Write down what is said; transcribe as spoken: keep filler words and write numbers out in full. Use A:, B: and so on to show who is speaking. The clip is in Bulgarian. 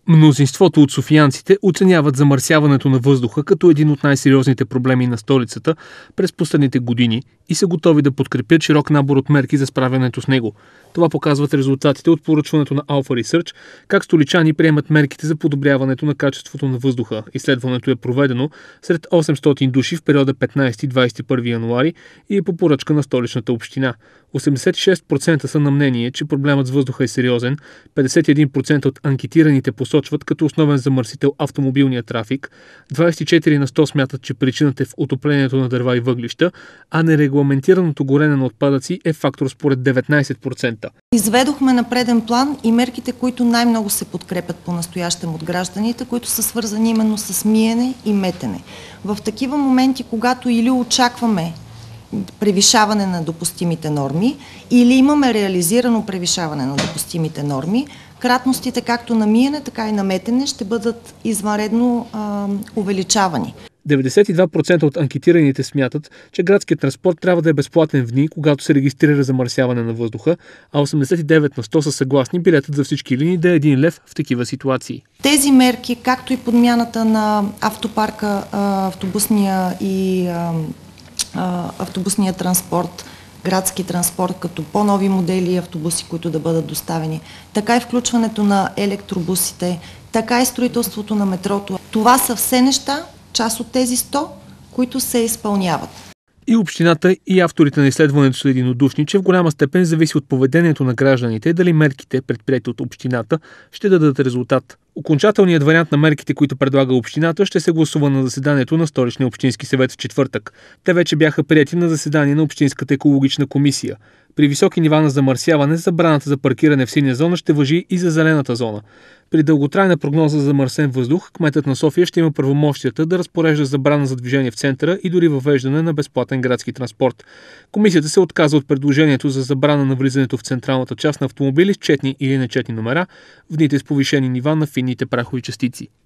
A: Мнозинството от софиянците оценяват замърсяването на въздуха като един от най-сериозните проблеми на столицата през последните години и са готови да подкрепят широк набор от мерки за справянето с него. Това показват резултатите от поръчването на Alpha Research, как столичани приемат мерките за подобряването на качеството на въздуха. Изследването е проведено сред осемстотин души в периода петнайсети до двайсет и първи януари и е по поръчка на столичната община. осемдесет и шест процента са на мнение, че проблемът с въздуха е сериозен, петдесет и един процента от анкетираните посочват като основен замърсител автомобилния трафик, двайсет и четири на сто смятат, че причината е в отоплението на дърва и въглища, а нерегламентираното горене на отпадъци е фактор според деветнайсет процента.
B: Изведохме на преден план и мерките, които най-много се подкрепят по-настоящем от гражданите, които са свързани именно с миене и метене. В такива моменти, когато или очакваме превишаване на допустимите норми или имаме реализирано превишаване на допустимите норми, кратностите както на миене, така и на метене ще бъдат извънредно а, увеличавани.
A: деветдесет и два процента от анкетираните смятат, че градският транспорт трябва да е безплатен в дни, когато се регистрира замърсяване на въздуха, а осемдесет и девет на сто са съгласни билетът за всички линии да е един лев в такива ситуации.
B: Тези мерки, както и подмяната на автопарка, автобусния и автобусния транспорт, градски транспорт, като по-нови модели автобуси, които да бъдат доставени, така и включването на електробусите, така и строителството на метрото. Това са все неща, част от тези сто, които се изпълняват.
A: И общината, и авторите на изследването са единодушни, че в голяма степен зависи от поведението на гражданите дали мерките, предприети от общината, ще дадат резултат. Окончателният вариант на мерките, които предлага общината, ще се гласува на заседанието на Столичния общински съвет в четвъртък. Те вече бяха приети на заседание на Общинската екологична комисия. При високи нива на замърсяване, забраната за паркиране в синя зона ще важи и за зелената зона. При дълготрайна прогноза за замърсен въздух, кметът на София ще има правомощията да разпорежда забрана за движение в центъра и дори въвеждане на безплатен градски транспорт. Комисията се отказа от предложението за забрана на влизането в централната част на автомобили с четни или нечетни номера в дните с повишени нива на финните прахови частици.